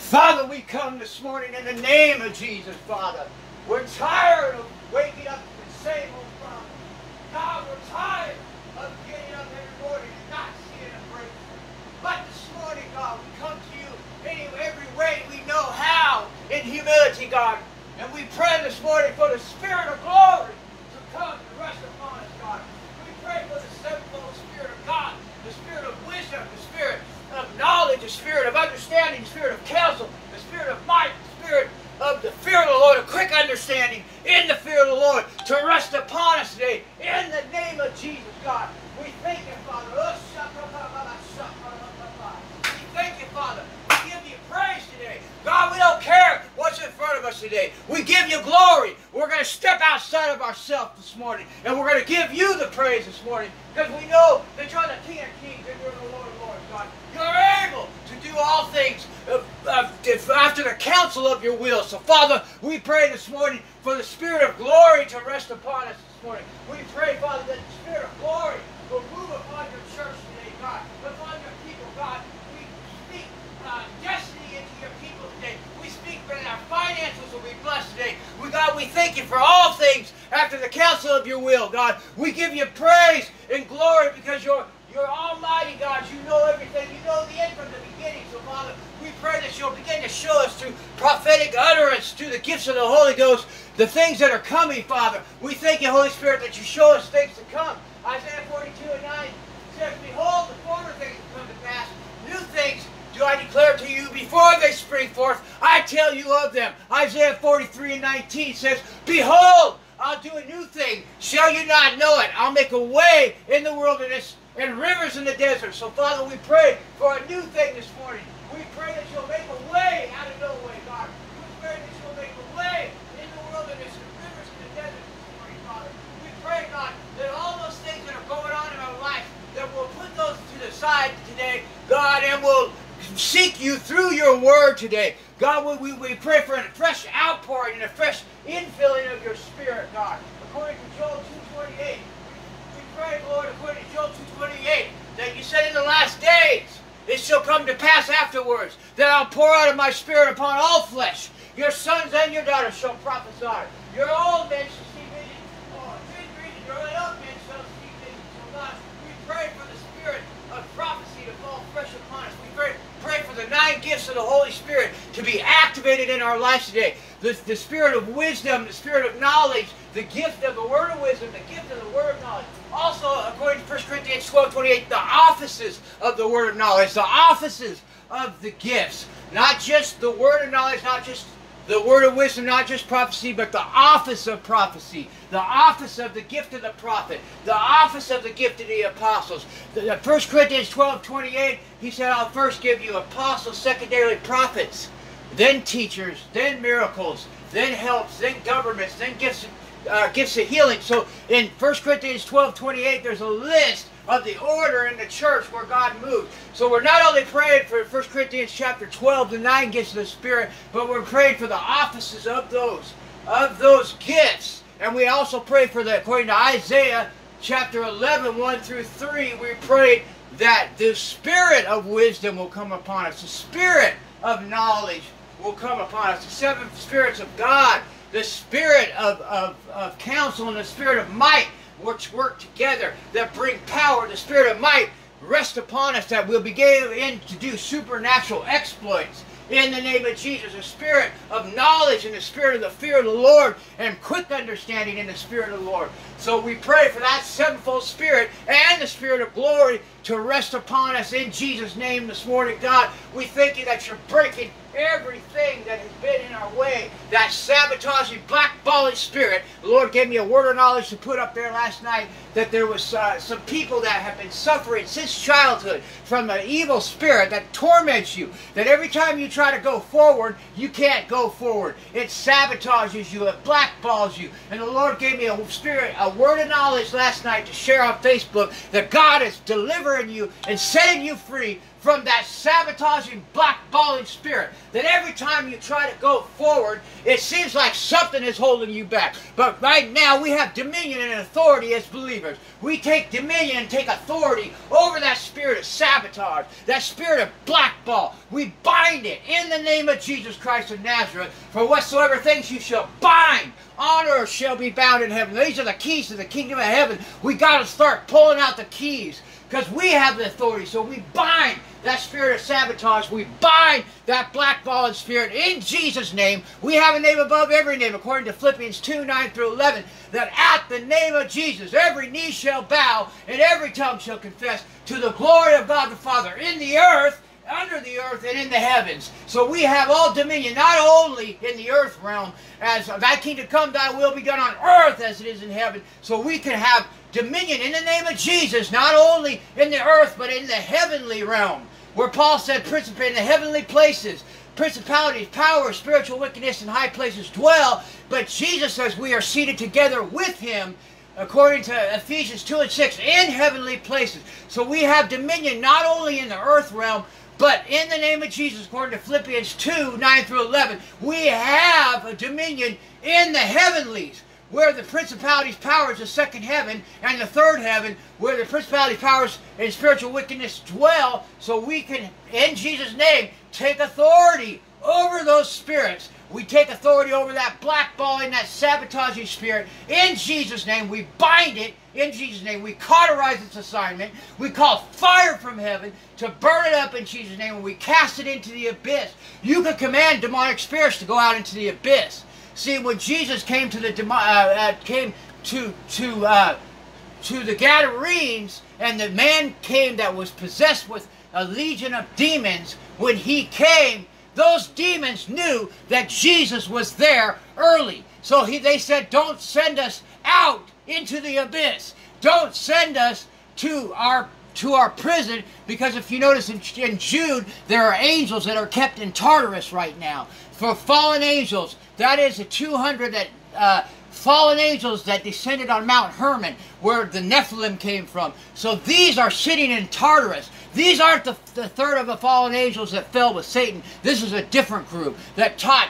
Father, we come this morning in the name of Jesus, Father. We're tired of waking up to the same old problem. God, we're tired of getting up every morning and not seeing a breakthrough. But this morning, God, we come to you in every way we know how, in humility, God. And we pray this morning for the Spirit of glory to come and rest upon us, God. We pray for the sevenfold Spirit of God, the Spirit of wisdom, the Spirit of knowledge, the Spirit of understanding, the Spirit of counsel, the Spirit of might, the Spirit of the fear of the Lord, of quick understanding in the fear of the Lord, to rest upon us today in the name of Jesus, God. We thank you, Father. We thank you, Father. We give you praise today. God, we don't care what's in front of us today. We give you glory. We're going to step outside of ourselves this morning, and we're going to give you the praise this morning, because we know that you're the King of Kings and you're the Lord of Lords, God. You're able to do all things after the counsel of your will. So, Father, we pray this morning for the Spirit of glory to rest upon us this morning. We pray, Father, that the Spirit of glory will move upon your church today, God, upon your people, God. We speak destiny into your people today. We speak that our finances will be blessed today. God, we thank you for all things after the counsel of your will, God. We give you praise and glory because you're almighty, God. You know everything. You know the end from the beginning. So, Father, we pray that you'll begin to show us through prophetic utterance, through the gifts of the Holy Ghost, the things that are coming, Father. We thank you, Holy Spirit, that you show us things to come. Isaiah 42:9 says, behold, the former things come to pass. New things do I declare to you before they spring forth. I tell you of them. Isaiah 43:19 says, behold, I'll do a new thing. Shall you not know it? I'll make a way in the wilderness and rivers in the desert. So, Father, we pray for a new thing this morning. We pray that you'll make a way out of no way, God. We pray that you'll make a way in the wilderness and rivers in the desert this morning, Father. We pray, God, that all those things that are going on in our life, that we'll put those to the side today, God, and we'll seek you through your word today. God, we pray for a fresh outpouring and a fresh infilling of your Spirit, God. According to Joel 2:28, we pray, Lord, according to Joel 2:28, that you said in the last days, it shall come to pass afterwards, that I'll pour out of my Spirit upon all flesh. Your sons and your daughters shall prophesy. Your old men shall see visions. Your young men shall see visions. So, God, we pray for the Spirit of prophecy to fall fresh upon us. We pray for the 9 gifts of the Holy Spirit to be activated in our lives today. The Spirit of wisdom, the Spirit of knowledge, the gift of the word of wisdom, the gift of the word of knowledge. Also, according to 1 Corinthians 12:28, the offices of the word of knowledge, the offices of the gifts. Not just the word of knowledge, not just the word of wisdom, not just prophecy, but the office of prophecy, the office of the gift of the prophet, the office of the gift of the apostles. 1 Corinthians 12:28, he said, I'll first give you apostles, secondarily prophets, then teachers, then miracles, then helps, then governments, then gifts of healing. So in 1 Corinthians 12:28, there's a list of the order in the church where God moved. So we're not only praying for 1 Corinthians chapter 12, the 9 gifts of the Spirit, but we're praying for the offices of those gifts. And we also pray for the, according to Isaiah chapter 11, 1 through 3, we prayed that the Spirit of wisdom will come upon us. The Spirit of knowledge will come upon us. The 7 spirits of God, the Spirit of counsel, and the Spirit of might, which work together, that bring power. The Spirit of might rest upon us, that we'll begin to do supernatural exploits in the name of Jesus. The Spirit of knowledge and the Spirit of the fear of the Lord and quick understanding in the Spirit of the Lord. So we pray for that sevenfold Spirit and the Spirit of glory to rest upon us in Jesus' name this morning. God, we thank you that you're breaking everything that has been in our way, that sabotaging, blackballing spirit. The Lord gave me a word of knowledge to put up there last night, that there was some people that have been suffering since childhood from an evil spirit that torments you, that every time you try to go forward, you can't go forward. It sabotages you, it blackballs you. And the Lord gave me a word of knowledge last night to share on Facebook, that God is delivering delivering you and setting you free from that sabotaging, blackballing spirit. That every time you try to go forward, it seems like something is holding you back. But right now, we have dominion and authority as believers. We take dominion and take authority over that spirit of sabotage, that spirit of blackball. We bind it in the name of Jesus Christ of Nazareth. For whatsoever things you shall bind on earth shall be bound in heaven. These are the keys to the kingdom of heaven. We got to start pulling out the keys because we have the authority. So we bind that spirit of sabotage. We bind that blackballing spirit in Jesus' name. We have a name above every name, according to Philippians 2:9 through 11, that at the name of Jesus every knee shall bow and every tongue shall confess to the glory of God the Father in the earth, under the earth, and in the heavens. So we have all dominion, not only in the earth realm, as thy kingdom come, thy will be done on earth as it is in heaven. So we can have dominion in the name of Jesus, not only in the earth, but in the heavenly realm, where Paul said, principally in the heavenly places, principalities, powers, spiritual wickedness in high places dwell. But Jesus says we are seated together with him, according to Ephesians 2:6, in heavenly places. So we have dominion not only in the earth realm, but in the name of Jesus, according to Philippians 2:9 through 11, we have a dominion in the heavenlies, where the principalities, powers, the second heaven, and the third heaven, where the principalities, powers, and spiritual wickedness dwell. So we can, in Jesus' name, take authority over those spirits. We take authority over that blackballing, that sabotaging spirit. In Jesus' name, we bind it. In Jesus' name, we cauterize its assignment. We call fire from heaven to burn it up in Jesus' name, and we cast it into the abyss. You can command demonic spirits to go out into the abyss. See, when Jesus came to the the Gadarenes, and the man came that was possessed with a legion of demons, when he came, those demons knew that Jesus was there early. So they said, don't send us out into the abyss. Don't send us to our prison, because if you notice in Jude, there are angels that are kept in Tartarus right now. For fallen angels, that is the 200 that fallen angels that descended on Mount Hermon, where the Nephilim came from. So these are sitting in Tartarus. These aren't the third of the fallen angels that fell with Satan. This is a different group that taught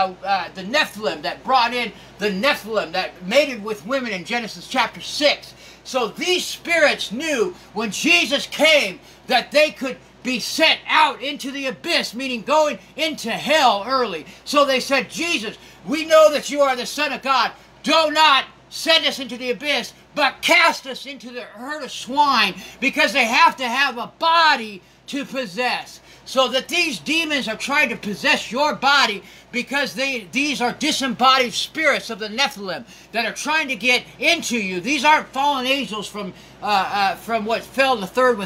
the Nephilim, that brought in the Nephilim, that mated with women in Genesis chapter 6. So these spirits knew when Jesus came that they could be sent out into the abyss, meaning going into hell early. So they said, Jesus, we know that you are the Son of God. Do not send us into the abyss, but cast us into the herd of swine, because they have to have a body to possess. So that these demons are trying to possess your body, because these are disembodied spirits of the Nephilim that are trying to get into you. These aren't fallen angels from what fell the third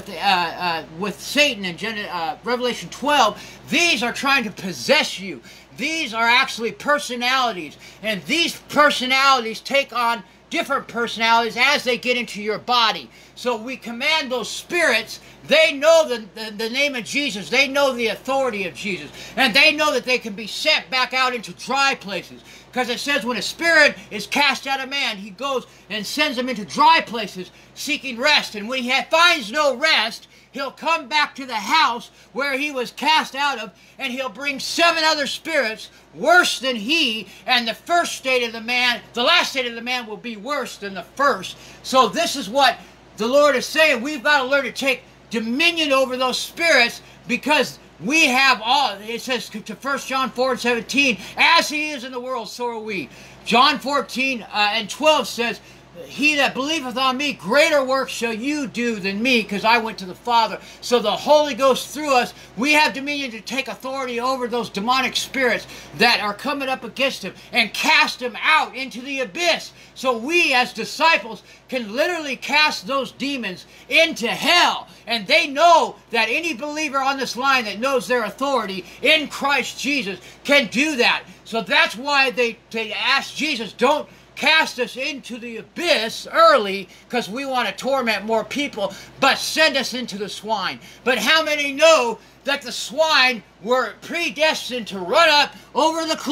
with Satan in Revelation 12. These are trying to possess you. These are actually personalities, and these personalities take on different personalities as they get into your body. So we command those spirits. They know the name of Jesus. They know the authority of Jesus. And they know that they can be sent back out into dry places. Because it says when a spirit is cast out of man, he goes and sends them into dry places seeking rest. And when he finds no rest, he'll come back to the house where he was cast out of, and he'll bring 7 other spirits worse than he, and the first state of the man, the last state of the man will be worse than the first. So this is what the Lord is saying. We've got to learn to take dominion over those spirits, because we have all, it says to 1 John 4:17, as he is in the world, so are we. John 14:12 says, he that believeth on me, greater works shall you do than me, because I went to the Father. So the Holy Ghost through us, we have dominion to take authority over those demonic spirits that are coming up against him and cast them out into the abyss. So we as disciples can literally cast those demons into hell. And they know that any believer on this line that knows their authority in Christ Jesus can do that. So that's why they ask Jesus, don't cast us into the abyss early, because we want to torment more people, but send us into the swine. But how many know that the swine were predestined to run up over the cliff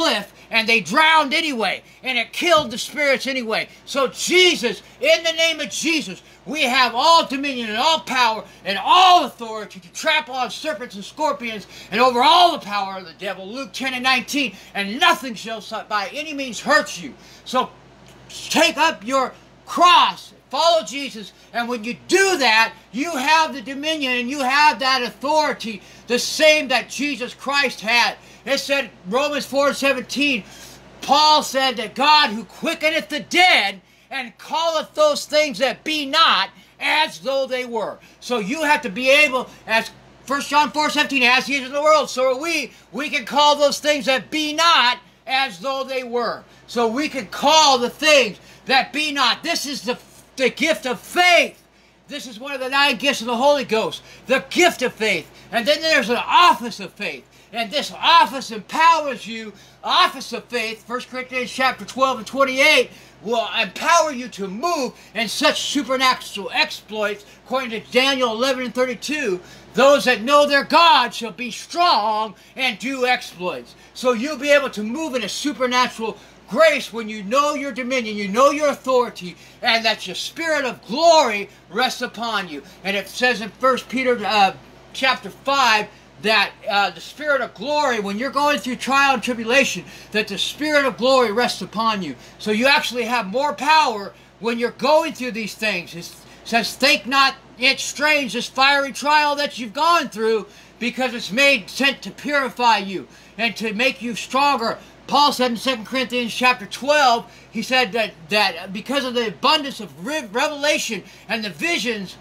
and they drowned anyway, and it killed the spirits anyway. So Jesus, in the name of Jesus, we have all dominion and all power and all authority to trample on serpents and scorpions and over all the power of the devil. Luke 10:19, and nothing shall by any means hurt you. So take up your cross, follow Jesus, and when you do that, you have the dominion and you have that authority, the same that Jesus Christ had. It said, Romans 4:17, Paul said that God who quickeneth the dead and calleth those things that be not as though they were. So you have to be able, as 1 John 4:17, as he is in the world, so are we. We can call those things that be not as though they were. So we can call the things that be not. This is the gift of faith. This is one of the 9 gifts of the Holy Ghost, the gift of faith. And then there's an office of faith. And this office empowers you. Office of faith, 1 Corinthians chapter 12 and 28, will empower you to move in such supernatural exploits. According to Daniel 11 and 32, those that know their God shall be strong and do exploits. So you'll be able to move in a supernatural grace when you know your dominion, you know your authority, and that your spirit of glory rests upon you. And it says in 1 Peter chapter 5 that the spirit of glory, when you're going through trial and tribulation, that the spirit of glory rests upon you. So you actually have more power when you're going through these things. It says, think not it strange, this fiery trial that you've gone through, because it's sent to purify you and to make you stronger. Paul said in 2 Corinthians chapter 12, he said that because of the abundance of revelation and the visions,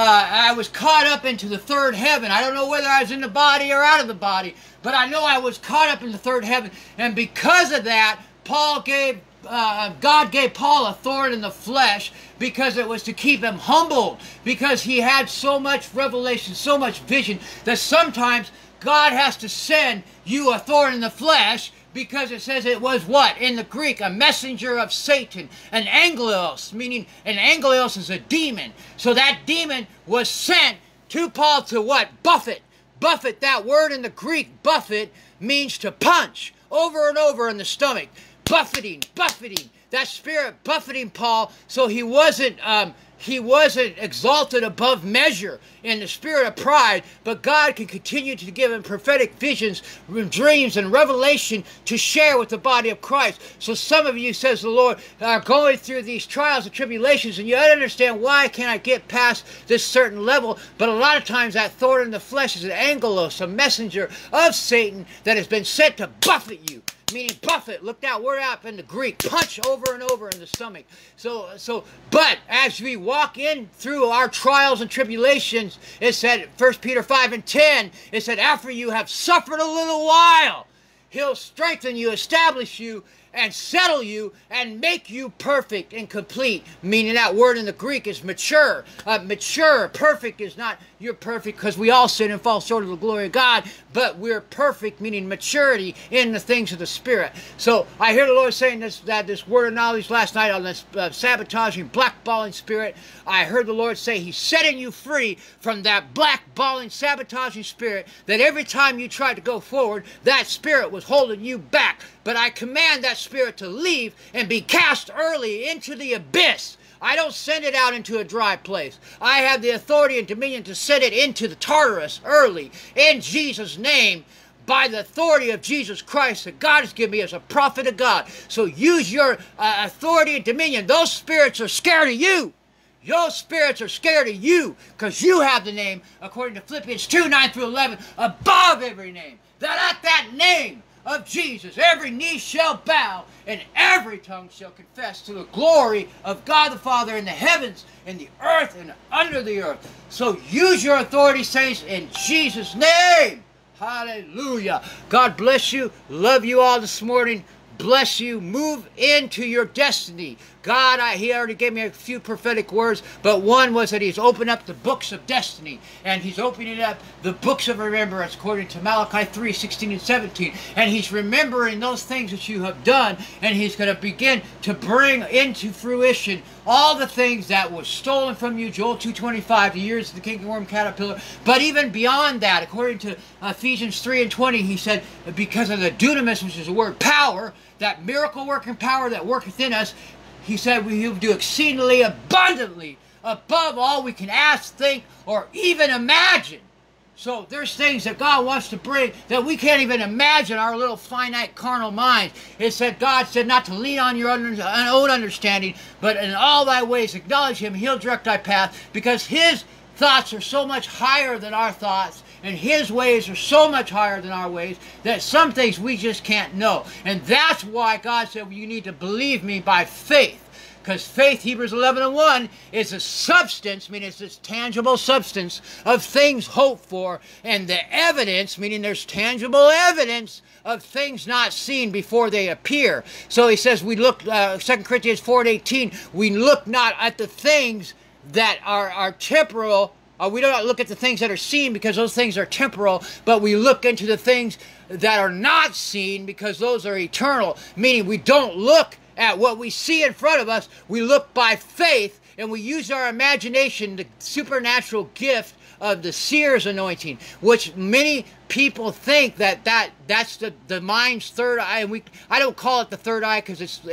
I was caught up into the third heaven. I don't know whether I was in the body or out of the body, but I know I was caught up in the third heaven. And because of that, God gave Paul a thorn in the flesh, because it was to keep him humbled, because he had so much revelation, so much vision, that sometimes God has to send you a thorn in the flesh, because it says it was what? In the Greek, a messenger of Satan, an angelos, meaning an angelos is a demon. So that demon was sent to Paul to what? Buffet. Buffet, that word in the Greek, buffet, means to punch over and over in the stomach. Buffeting, buffeting. That spirit buffeting Paul, so he wasn't exalted above measure in the spirit of pride, but God can continue to give him prophetic visions, dreams, and revelation to share with the body of Christ. So some of you, says the Lord, are going through these trials and tribulations, and you don't understand, why can't I get past this certain level? But a lot of times that thorn in the flesh is an angelos, a messenger of Satan that has been sent to buffet you. Meaning buffet, look that word up in the Greek, punch over and over in the stomach. But as we walk in through our trials and tribulations, it said, 1 Peter 5 and 10, it said, after you have suffered a little while, he'll strengthen you, establish you, and settle you, and make you perfect and complete. Meaning that word in the Greek is mature. Mature, perfect is not you're perfect, because we all sin and fall short of the glory of God, but we're perfect, meaning maturity in the things of the Spirit. So I hear the Lord saying this word of knowledge last night on this sabotaging, blackballing spirit. I heard the Lord say he's setting you free from that blackballing, sabotaging spirit, that every time you tried to go forward, that spirit was holding you back. But I command that spirit to leave and be cast early into the abyss. I don't send it out into a dry place. I have the authority and dominion to send it into the Tartarus early, in Jesus' name, by the authority of Jesus Christ that God has given me as a prophet of God. So use your authority and dominion. Those spirits are scared of you. Your spirits are scared of you, because you have the name, according to Philippians 2, 9 through 11, above every name. That at that name of Jesus, every knee shall bow, and every tongue shall confess to the glory of God the Father in the heavens, in the earth, and under the earth. So use your authority, saints, in Jesus' name. Hallelujah. God bless you. Love you all this morning. Bless you. Move into your destiny. God, He already gave me a few prophetic words, but one was that He's opened up the books of destiny, and He's opening up the books of remembrance, according to Malachi 3, 16 and 17, and He's remembering those things that you have done, and He's going to begin to bring into fruition all the things that were stolen from you, Joel 2:25, the years of the cankerworm caterpillar. But even beyond that, according to Ephesians 3 and 20, He said, because of the dunamis, which is the word power, that miracle working power that worketh in us, he said we will do exceedingly abundantly above all we can ask, think, or even imagine. So there's things that God wants to bring that we can't even imagine our little finite carnal minds. It said, God said not to lean on your own understanding, but in all thy ways acknowledge him, he'll direct thy path, because his thoughts are so much higher than our thoughts, and his ways are so much higher than our ways, that some things we just can't know. And that's why God said, well, you need to believe me by faith. Because faith, Hebrews 11:1, is a substance, meaning it's this tangible substance of things hoped for, and the evidence, meaning there's tangible evidence of things not seen before they appear. So he says, we look, 2 Corinthians 4:18, we look not at the things that are temporal. We don't look at the things that are seen because those things are temporal, but we look into the things that are not seen because those are eternal. Meaning we don't look at what we see in front of us. We look by faith, and we use our imagination, the supernatural gift of the seer's anointing, which many people think that's the mind's third eye. And I don't call it the third eye because it's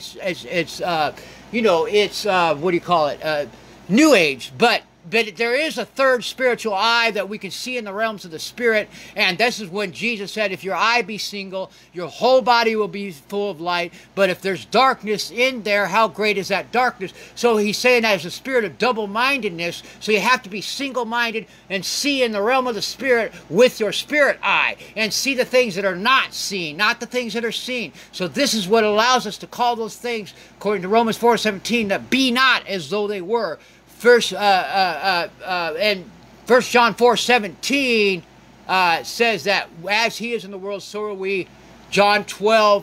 what do you call it? New Age, but there is a third spiritual eye that we can see in the realms of the spirit, and this is when Jesus said, if your eye be single, your whole body will be full of light, but if there's darkness in there, how great is that darkness? So he's saying that is a spirit of double-mindedness, so you have to be single-minded and see in the realm of the spirit with your spirit eye, and see the things that are not seen, not the things that are seen. So this is what allows us to call those things, according to Romans 4:17, that be not as though they were. And 1 John 4:17 says that as he is in the world, so are we. John 12,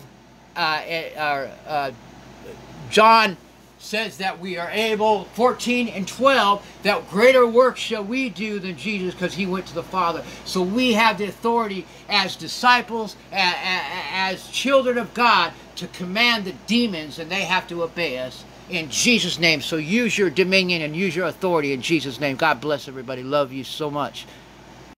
John says that we are able, 14 and 12, that greater work shall we do than Jesus, because he went to the Father. So we have the authority as disciples, as children of God, to command the demons, and they have to obey us. In Jesus' name. So use your dominion and use your authority in Jesus' name. God bless everybody. Love you so much.